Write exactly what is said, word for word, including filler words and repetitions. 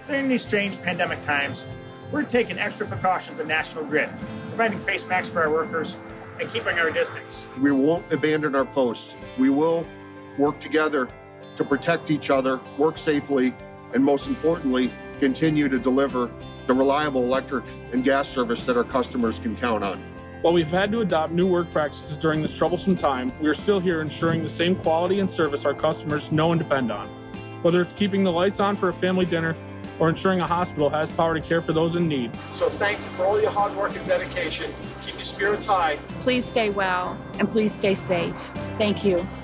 During these strange pandemic times, we're taking extra precautions at National Grid, providing face masks for our workers and keeping our distance. We won't abandon our post. We will work together to protect each other, work safely, and most importantly, continue to deliver the reliable electric and gas service that our customers can count on. While we've had to adopt new work practices during this troublesome time, we are still here ensuring the same quality and service our customers know and depend on. Whether it's keeping the lights on for a family dinner or ensuring a hospital has power to care for those in need. So thank you for all your hard work and dedication. Keep your spirits high. Please stay well and please stay safe. Thank you.